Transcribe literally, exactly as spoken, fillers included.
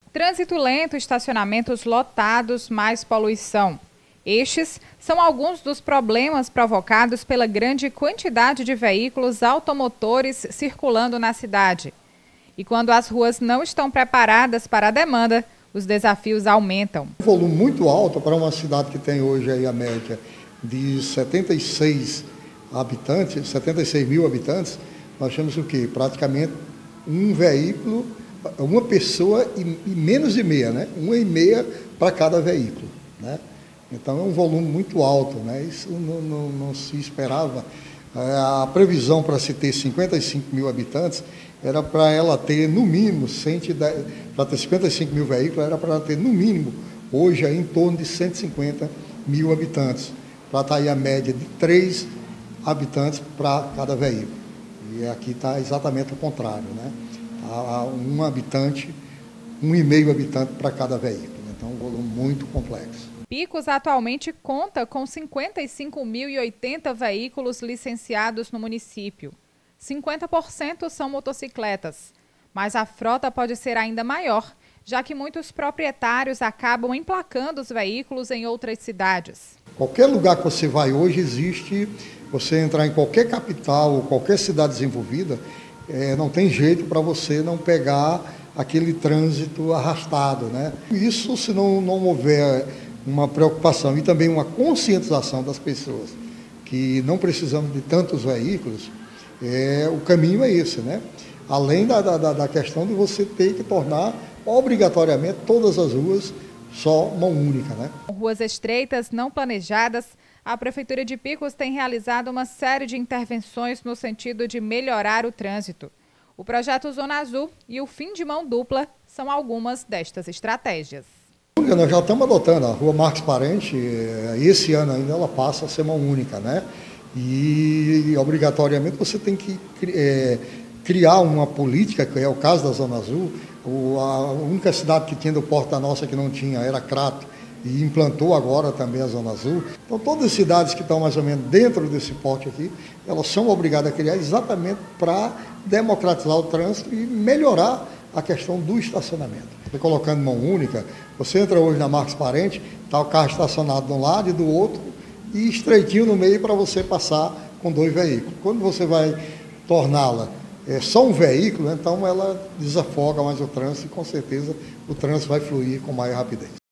Trânsito lento, estacionamentos lotados, mais poluição. Estes são alguns dos problemas provocados pela grande quantidade de veículos automotores circulando na cidade. E quando as ruas não estão preparadas para a demanda, os desafios aumentam. Um volume muito alto para uma cidade que tem hoje aí a média de setenta e seis habitantes, setenta e seis mil habitantes, nós temos o quê? Praticamente um veículo, uma pessoa e, e menos de meia, né? Uma e meia para cada veículo, né? Então é um volume muito alto, né? Isso não, não, não se esperava. A previsão para se ter cinquenta e cinco mil habitantes era para ela ter no mínimo, para ter cinquenta e cinco mil veículos, era para ela ter no mínimo, hoje, aí, em torno de cento e cinquenta mil habitantes, para estar aí a média de três habitantes para cada veículo. E aqui está exatamente o contrário, né? Há um habitante, um e meio habitante para cada veículo. Então, um volume muito complexo. Picos atualmente conta com cinquenta e cinco mil e oitenta veículos licenciados no município. cinquenta por cento são motocicletas, mas a frota pode ser ainda maior, já que muitos proprietários acabam emplacando os veículos em outras cidades. Qualquer lugar que você vai hoje existe, você entrar em qualquer capital ou qualquer cidade desenvolvida, é, não tem jeito para você não pegar aquele trânsito arrastado, né? Isso, se não, não houver uma preocupação e também uma conscientização das pessoas que não precisamos de tantos veículos, é, o caminho é esse, né? Além da, da, da questão de você ter que tornar obrigatoriamente todas as ruas só mão única, né? Com ruas estreitas, não planejadas, a Prefeitura de Picos tem realizado uma série de intervenções no sentido de melhorar o trânsito. O projeto Zona Azul e o fim de mão dupla são algumas destas estratégias. Nós já estamos adotando a Rua Marcos Parente, esse ano ainda ela passa a ser mão única, né? E obrigatoriamente você tem que é, criar uma política, que é o caso da Zona Azul. O, a única cidade que tinha do Porto da Nossa que não tinha era Crato, e implantou agora também a Zona Azul. Então todas as cidades que estão mais ou menos dentro desse porte aqui, elas são obrigadas a criar exatamente para democratizar o trânsito e melhorar a questão do estacionamento. Você colocando mão única, você entra hoje na Marcos Parente, está o carro estacionado de um lado e do outro, e estreitinho no meio para você passar com dois veículos. Quando você vai torná-la é, só um veículo, então ela desafoga mais o trânsito e com certeza o trânsito vai fluir com mais rapidez.